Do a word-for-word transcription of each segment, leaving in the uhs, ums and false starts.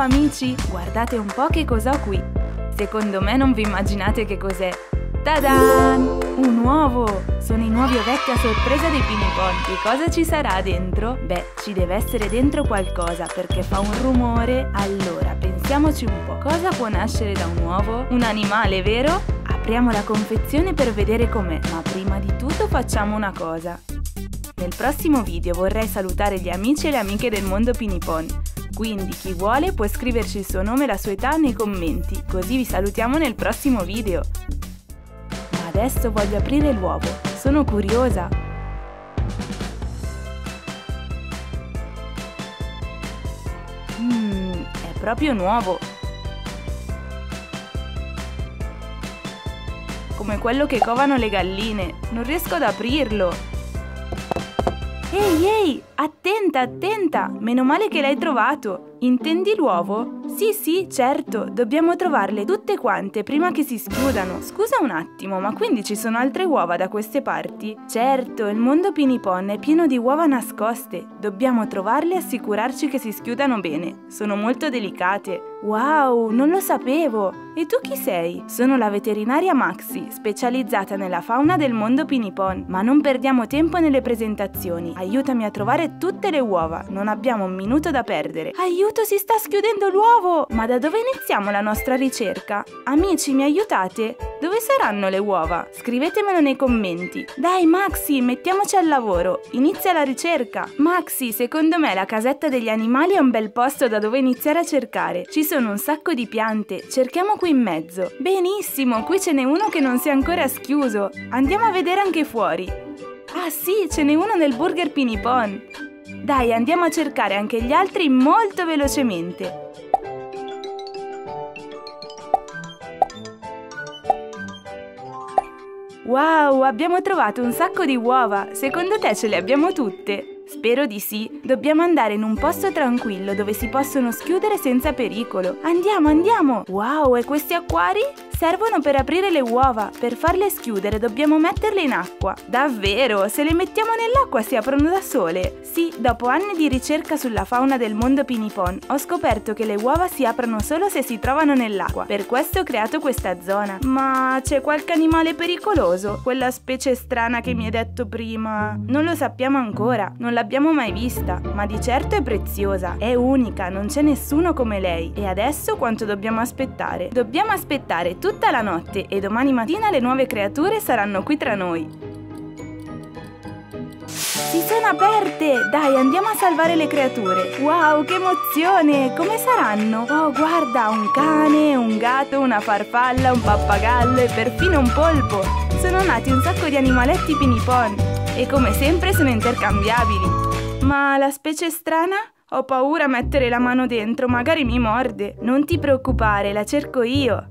amici, guardate un po' che cosa ho qui. Secondo me non vi immaginate che cos'è. Ta-dan! Un uovo! Sono i nuovi ovetti a sorpresa dei Pinipon. Che cosa ci sarà dentro? Beh, ci deve essere dentro qualcosa perché fa un rumore. Allora, pensiamoci un po'. Cosa può nascere da un uovo? Un animale, vero? Apriamo la confezione per vedere com'è. Ma prima di tutto facciamo una cosa. Nel prossimo video vorrei salutare gli amici e le amiche del mondo Pinipon. Quindi chi vuole può scriverci il suo nome e la sua età nei commenti, così vi salutiamo nel prossimo video. Ma adesso voglio aprire l'uovo, sono curiosa. Mmm, è proprio nuovo. Come quello che covano le galline, non riesco ad aprirlo. Ehi, ehi, attenta, attenta! Meno male che l'hai trovato! Intendi l'uovo? Sì, sì, certo, dobbiamo trovarle tutte quante prima che si schiudano. Scusa un attimo, ma quindi ci sono altre uova da queste parti? Certo, il mondo Pinipon è pieno di uova nascoste. Dobbiamo trovarle e assicurarci che si schiudano bene. Sono molto delicate. Wow, non lo sapevo! E tu chi sei? Sono la veterinaria Maxi, specializzata nella fauna del mondo Pinipon. Ma non perdiamo tempo nelle presentazioni. Aiutami a trovare tutte le uova, non abbiamo un minuto da perdere. Aiuto, si sta schiudendo l'uovo! Ma da dove iniziamo la nostra ricerca? Amici, mi aiutate? Dove saranno le uova? Scrivetemelo nei commenti. Dai Maxi, mettiamoci al lavoro. Inizia la ricerca. Maxi, secondo me la casetta degli animali è un bel posto da dove iniziare a cercare. Ci sono un sacco di piante, cerchiamo qui in mezzo. Benissimo, qui ce n'è uno che non si è ancora schiuso. Andiamo a vedere anche fuori. Ah sì, ce n'è uno nel burger Pinipon. Dai, andiamo a cercare anche gli altri molto velocemente. Wow, abbiamo trovato un sacco di uova. Secondo te ce le abbiamo tutte? Spero di sì. Dobbiamo andare in un posto tranquillo dove si possono schiudere senza pericolo. Andiamo, andiamo! Wow, e questi acquari? Servono per aprire le uova. Per farle schiudere dobbiamo metterle in acqua. Davvero? Se le mettiamo nell'acqua si aprono da sole? Sì, dopo anni di ricerca sulla fauna del mondo Pinipon ho scoperto che le uova si aprono solo se si trovano nell'acqua. Per questo ho creato questa zona. Ma c'è qualche animale pericoloso? Quella specie strana che mi hai detto prima? Non lo sappiamo ancora, non l'abbiamo mai vista, ma di certo è preziosa. È unica, non c'è nessuno come lei. E adesso quanto dobbiamo aspettare? Dobbiamo aspettare tutta la notte e domani mattina le nuove creature saranno qui tra noi. Si sono aperte! Dai, andiamo a salvare le creature. Wow, che emozione! Come saranno? Oh, guarda, un cane, un gatto, una farfalla, un pappagallo e perfino un polpo. Sono nati un sacco di animaletti Pinipon e come sempre sono intercambiabili. Ma la specie strana? Ho paura a mettere la mano dentro, magari mi morde. Non ti preoccupare, la cerco io.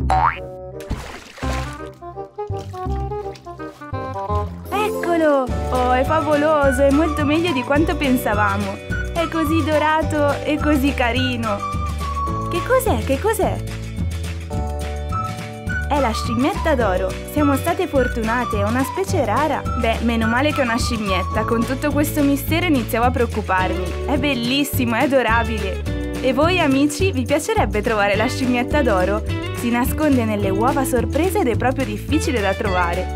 Eccolo! Oh, è favoloso, è molto meglio di quanto pensavamo. È così dorato e così carino. Che cos'è? Che cos'è? È la scimmietta d'oro. Siamo state fortunate, è una specie rara. Beh, meno male che è una scimmietta. Con tutto questo mistero iniziavo a preoccuparmi. È bellissimo, è adorabile. E voi amici, vi piacerebbe trovare la scimmietta d'oro? Si nasconde nelle uova sorprese ed è proprio difficile da trovare.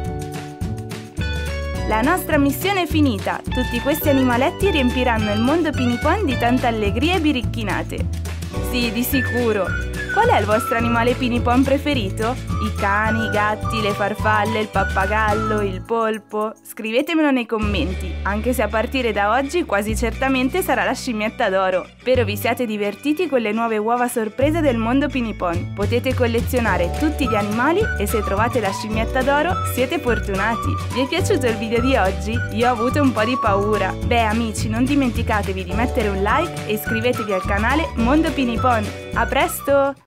La nostra missione è finita. Tutti questi animaletti riempiranno il mondo Pinipon di tante allegrie e biricchinate. Sì, di sicuro. Qual è il vostro animale Pinipon preferito? I cani, i gatti, le farfalle, il pappagallo, il polpo? Scrivetemelo nei commenti, anche se a partire da oggi quasi certamente sarà la scimmietta d'oro. Spero vi siate divertiti con le nuove uova sorprese del mondo Pinipon. Potete collezionare tutti gli animali e se trovate la scimmietta d'oro siete fortunati. Vi è piaciuto il video di oggi? Io ho avuto un po' di paura. Beh amici, non dimenticatevi di mettere un like e iscrivetevi al canale Mondo Pinipon. A presto!